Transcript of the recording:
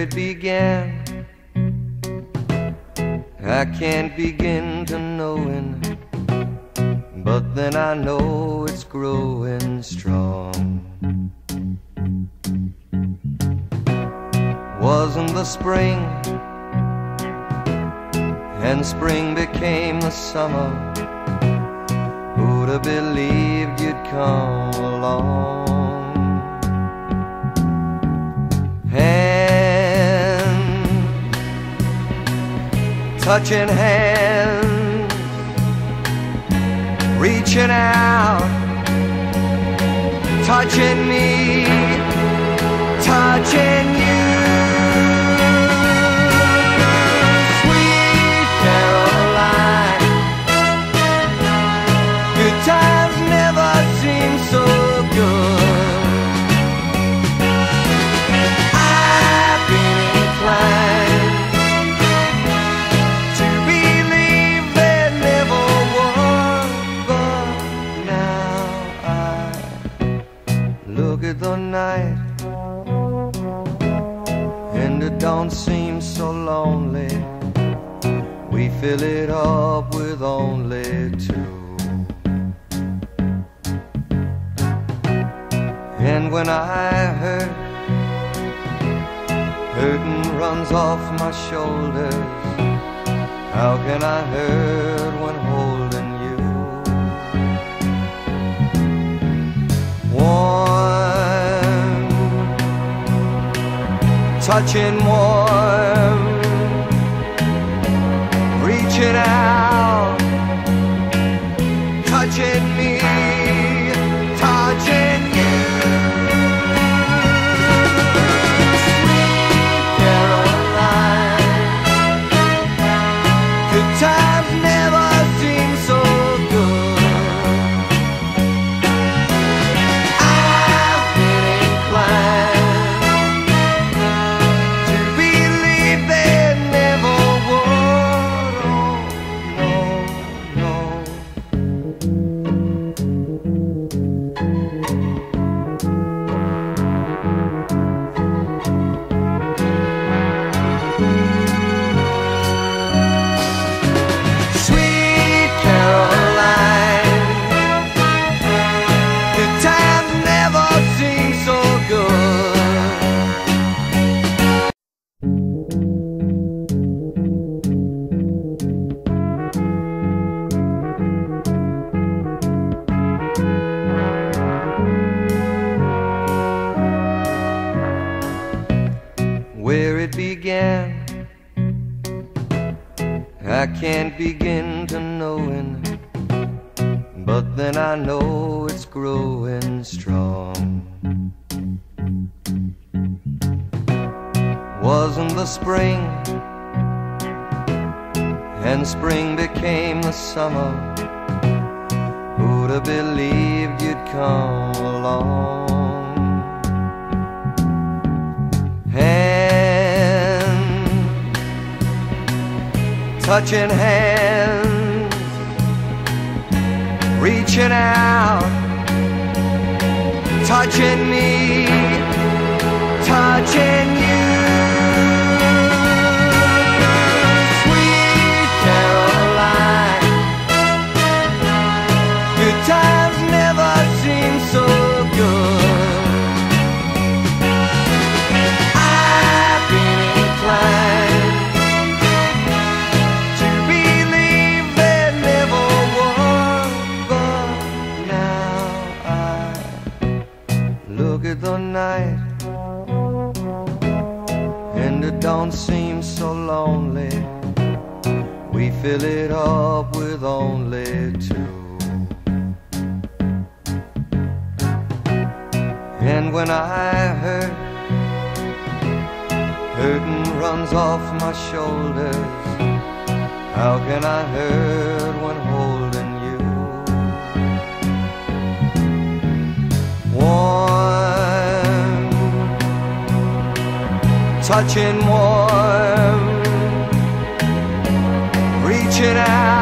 it began, I can't begin to knowing, but then I know it's growing strong. Wasn't the spring, and spring became the summer. Who'd have believed you'd come along? Hand touching hands, reaching out, touching me, touching you. Sweet Caroline, good times never seem so good. I've been inclined to believe there never was, but now I look at the night and it don't seem so lonely. We fill it up with only two. And when I hurt, hurting runs off my shoulders. How can I hurt when holding you? Warm, touching warm, reaching out, touching me, touching you. Sweet Caroline, good times never seem so good. I've been inclined to believe there never would. Oh, no, Sweet Caroline, good times never seem so good. Where it began, I can't begin to knowing, but then I know it's growing strong. Wasn't the spring, and spring became the summer. Who'd have believed you'd come along? Hand touching hands, reaching out, touching me, touching you. Sweet Caroline, good times never seem so good. I've been inclined to believe there never was, but now I look at the night and it don't seem so lonely. We fill it up with only two. And when I hurt, hurting runs off my shoulders. How can I hurt when holding you? Warm, touching warm, reaching out,